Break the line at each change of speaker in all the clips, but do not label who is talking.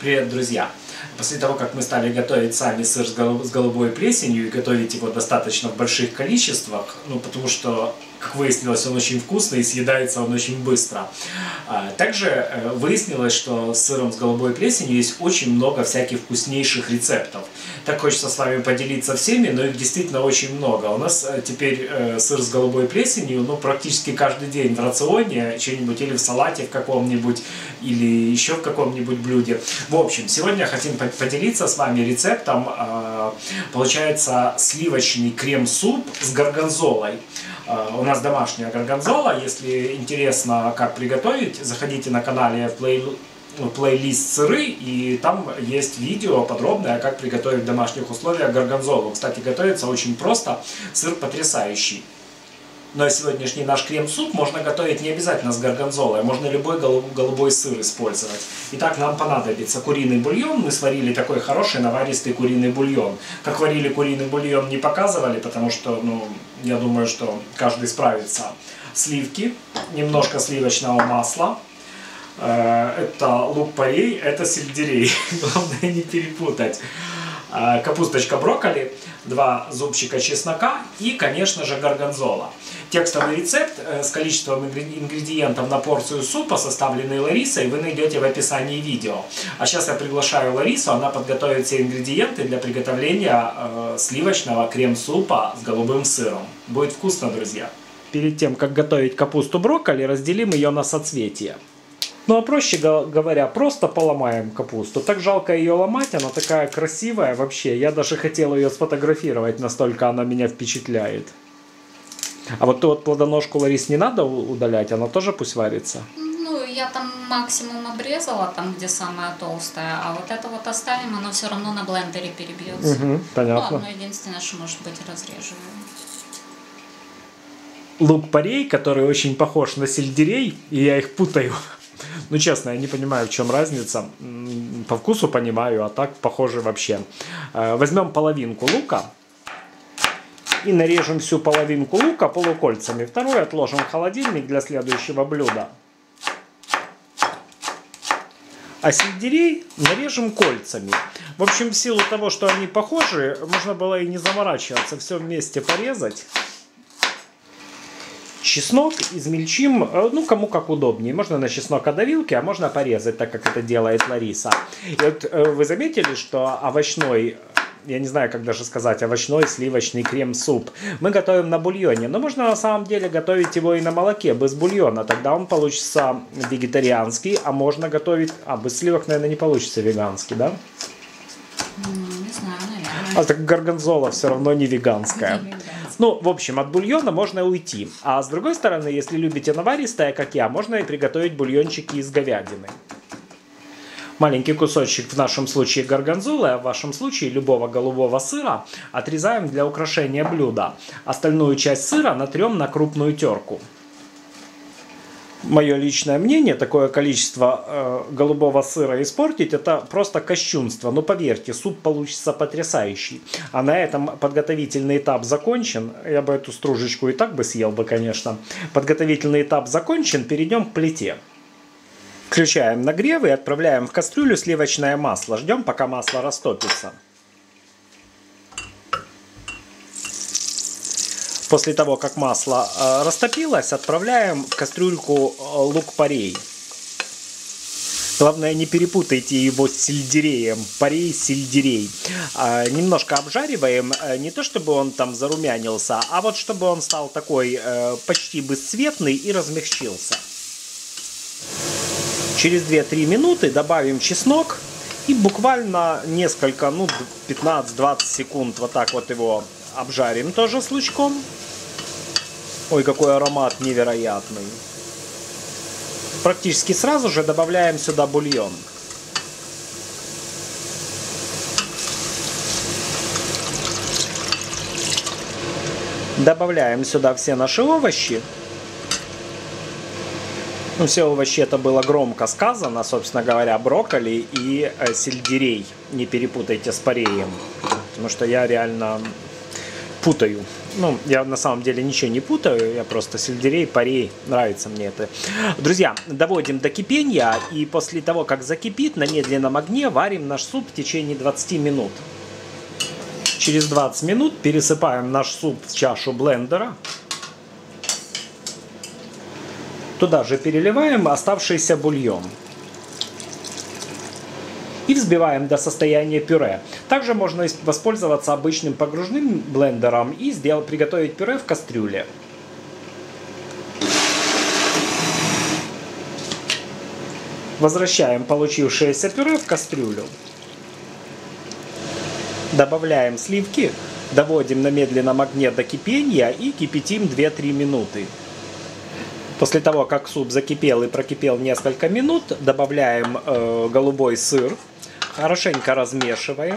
Привет, друзья! После того, как мы стали готовить сами сыр с голубой плесенью и готовить его достаточно в больших количествах, потому что, как выяснилось, он очень вкусный и съедается он очень быстро. Также выяснилось, что с сыром с голубой плесенью есть очень много всяких вкуснейших рецептов. Так хочется с вами поделиться всеми, но их действительно очень много. У нас теперь сыр с голубой плесенью практически каждый день в рационе, что-нибудь или в салате в каком-нибудь, или еще в каком-нибудь блюде. В общем, сегодня хотим поделиться с вами рецептом. Получается сливочный крем-суп с горгонзолой. У нас домашняя горгонзола. Если интересно, как приготовить, заходите на канале в плейлист сыры, и там есть видео подробное, как приготовить в домашних условиях горгонзолу. Кстати, готовится очень просто, сыр потрясающий. Но сегодняшний наш крем-суп можно готовить не обязательно с горгонзолой, можно любой голубой сыр использовать. Итак, нам понадобится куриный бульон. Мы сварили такой хороший наваристый куриный бульон. Как варили куриный бульон, не показывали, потому что, я думаю, что каждый справится. Сливки, немножко сливочного масла. Это лук-порей, это сельдерей. Главное не перепутать. Капусточка брокколи, 2 зубчика чеснока и, конечно же, горгонзола. Текстовый рецепт с количеством ингредиентов на порцию супа, составленный Ларисой, вы найдете в описании видео. А сейчас я приглашаю Ларису, она подготовит все ингредиенты для приготовления сливочного крем-супа с голубым сыром. Будет вкусно, друзья. Перед тем, как готовить капусту брокколи, разделим ее на соцветия. А проще говоря, просто поломаем капусту. Так жалко ее ломать, она такая красивая вообще. Я даже хотел ее сфотографировать, настолько она меня впечатляет. А вот ту вот плодоножку, Ларис, не надо удалять, она тоже пусть варится?
Я там максимум обрезала, там где самая толстая, а вот это вот оставим, оно все равно на блендере перебьется.
Понятно.
Одно единственное, что может быть, разрежу.
Лук-порей, который очень похож на сельдерей, и я их путаю. Честно, я не понимаю, в чем разница. По вкусу понимаю, а так похоже вообще. Возьмем половинку лука и нарежем всю половинку лука полукольцами. Второй отложим в холодильник для следующего блюда. А сельдерей нарежем кольцами. В общем, в силу того, что они похожи, можно было и не заморачиваться, все вместе порезать. Чеснок измельчим, кому как удобнее. Можно на чеснокодавилке, а можно порезать, так как это делает Лариса. И вот вы заметили, что овощной, я не знаю, как даже сказать, овощной сливочный крем-суп мы готовим на бульоне. Но можно на самом деле готовить его и на молоке, без бульона. Тогда он получится вегетарианский, а можно готовить... без сливок, наверное, не получится веганский, да?
Не знаю, наверное.
А так горгонзола все равно не веганская. В общем, от бульона можно уйти. А с другой стороны, если любите наваристое, как я, можно и приготовить бульончики из говядины. Маленький кусочек, в нашем случае горгонзолы, а в вашем случае любого голубого сыра, отрезаем для украшения блюда. Остальную часть сыра натрем на крупную терку. Мое личное мнение, такое количество голубого сыра испортить, это просто кощунство. Но поверьте, суп получится потрясающий. А на этом подготовительный этап закончен. Я бы эту стружечку и так бы съел бы, конечно. Подготовительный этап закончен, перейдем к плите. Включаем нагрев и отправляем в кастрюлю сливочное масло. Ждем, пока масло растопится. После того, как масло растопилось, отправляем в кастрюльку лук-порей. Главное, не перепутайте его с сельдереем. Порей, сельдерей. Немножко обжариваем. Не то, чтобы он там зарумянился, а вот чтобы он стал такой почти бесцветный и размягчился. Через 2-3 минуты добавим чеснок. И буквально несколько, 15-20 секунд вот так вот его обжарим тоже с лучком. Ой, какой аромат невероятный. Практически сразу же добавляем сюда бульон. Добавляем сюда все наши овощи. Все овощи, это было громко сказано, собственно говоря, брокколи и сельдерей. Не перепутайте с пореем. Потому что я реально путаю. Ну, я на самом деле ничего не путаю, я просто сельдерей, порей, нравится мне это. Друзья, доводим до кипения, и после того, как закипит, на медленном огне варим наш суп в течение 20 минут. Через 20 минут пересыпаем наш суп в чашу блендера. Туда же переливаем оставшийся бульон. И взбиваем до состояния пюре. Также можно воспользоваться обычным погружным блендером и приготовить пюре в кастрюле. Возвращаем получившееся пюре в кастрюлю. Добавляем сливки, доводим на медленном огне до кипения и кипятим 2-3 минуты. После того, как суп закипел и прокипел несколько минут, добавляем голубой сыр. Хорошенько размешиваем.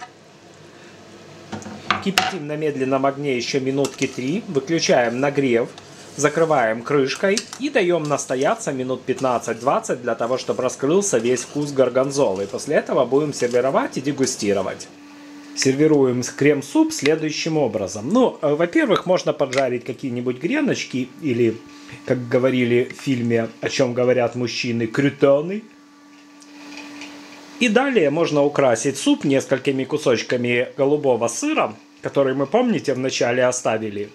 Кипятим на медленном огне еще минутки 3. Выключаем нагрев. Закрываем крышкой и даем настояться минут 15-20 для того, чтобы раскрылся весь вкус горгонзолы. После этого будем сервировать и дегустировать. Сервируем крем-суп следующим образом. Ну, во-первых, можно поджарить какие-нибудь греночки или, как говорили в фильме «О чем говорят мужчины», крютоны. И далее можно украсить суп несколькими кусочками голубого сыра, который мы, помните, вначале оставили.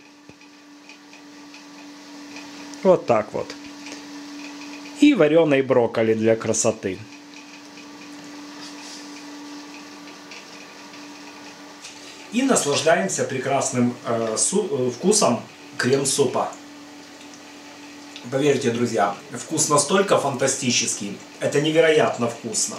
Вот так вот. И вареной брокколи для красоты. И наслаждаемся прекрасным вкусом крем-супа. Поверьте, друзья, вкус настолько фантастический. Это невероятно вкусно.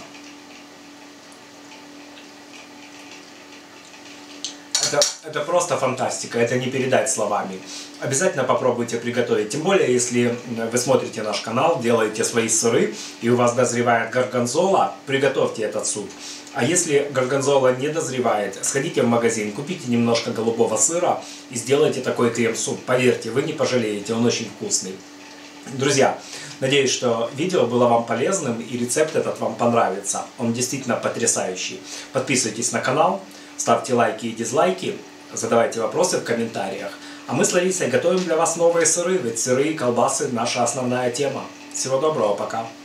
Это просто фантастика, это не передать словами. Обязательно попробуйте приготовить. Тем более, если вы смотрите наш канал, делаете свои сыры, и у вас дозревает горгонзола, приготовьте этот суп. А если горгонзола не дозревает, сходите в магазин, купите немножко голубого сыра и сделайте такой крем-суп. Поверьте, вы не пожалеете, он очень вкусный. Друзья, надеюсь, что видео было вам полезным и рецепт этот вам понравится. Он действительно потрясающий. Подписывайтесь на канал, ставьте лайки и дизлайки, задавайте вопросы в комментариях. А мы с Ларисой готовим для вас новые сыры, ведь сыры и колбасы – наша основная тема. Всего доброго, пока!